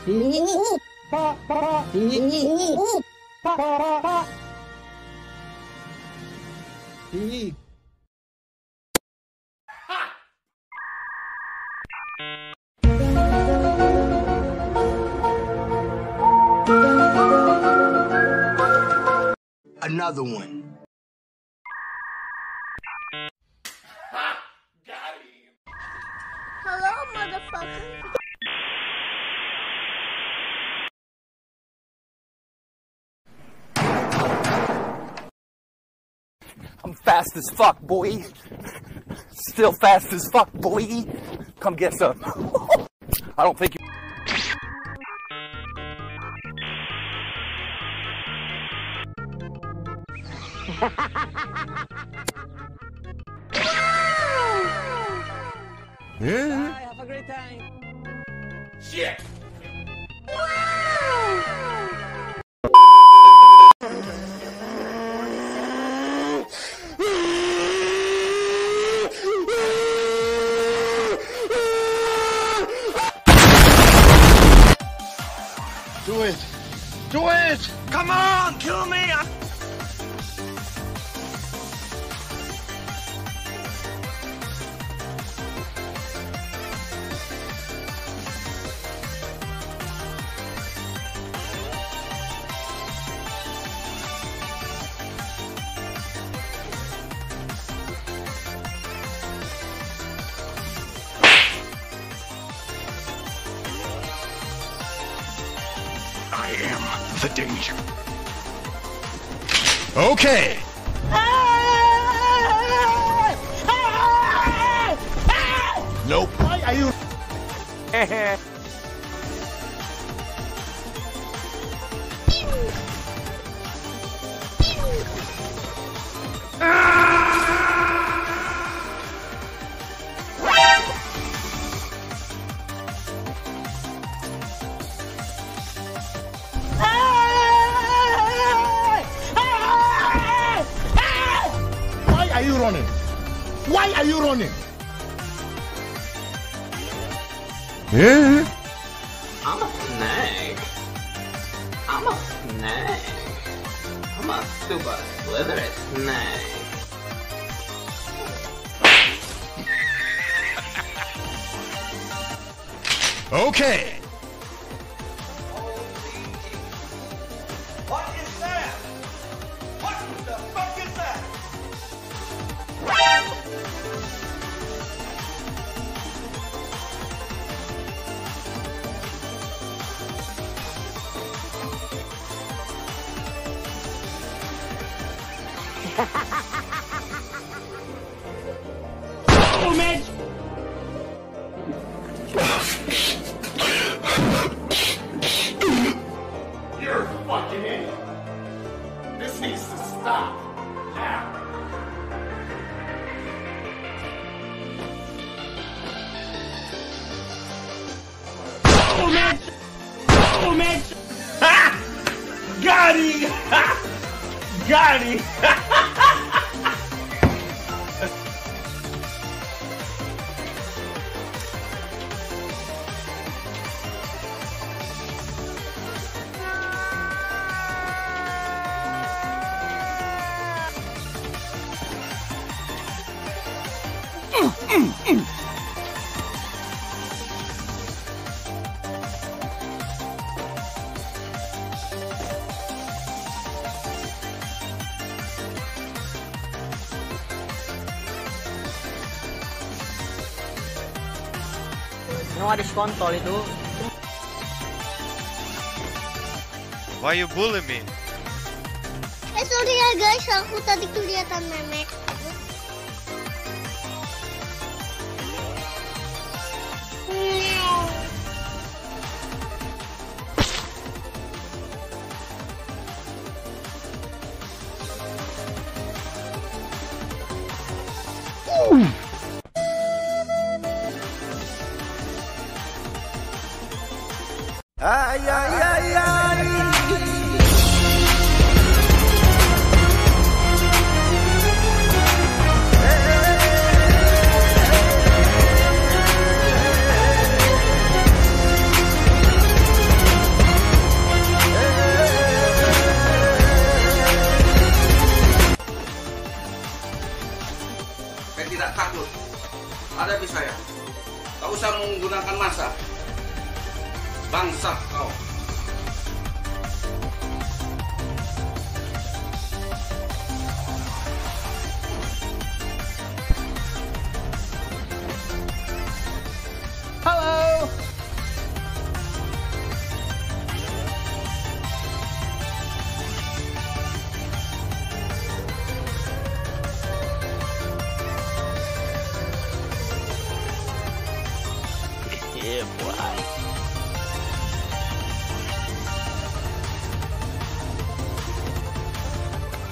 Another one. Got him. Hello, motherfucker. I'm fast as fuck, boy. Still fast as fuck, boy. Come get some. I don't think you... Yeah. Bye, have a great time. Shit. Do it. Do it. Come on, kill me. I am the danger. Okay. Nope. Why are you? Why are you running? Why are you running? Yeah. I'm a snake. I'm a snake. I'm a super slithery snake. Okay. What is that? What the fuck is that? You're a fucking idiot. This needs to stop. Now. Ha! Got him! Got him! Ano nga diskontol itu? Why you bullying me? Sorry ya guys, aku tadi kelihatan memek. Ay, ay, ay, ay.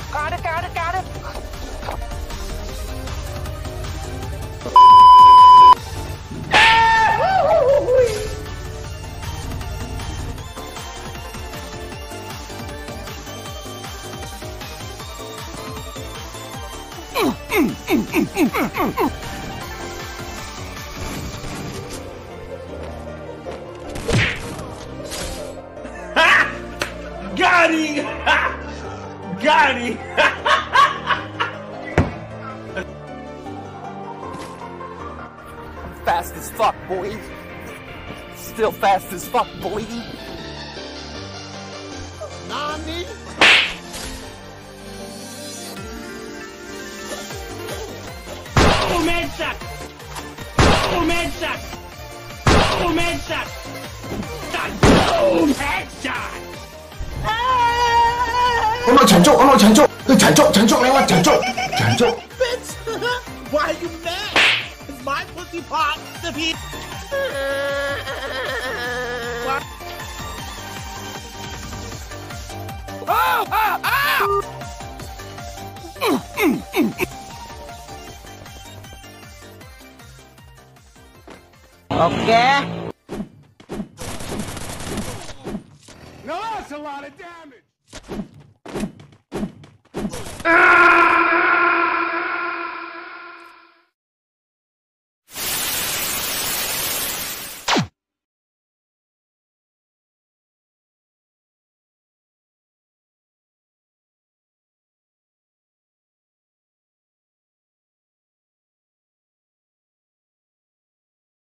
Got it. Got him! Got him! Fast as fuck, boy. Still fast as fuck, boy. Nani? Boom headshot! Boom headshot! Boom headshot! Boom headshot! 我攞長足，我攞長足，你長足你話長足。 Bitch! Why you mad? It's my pussy pot, the beat! Oke. Now that's a lot of damage!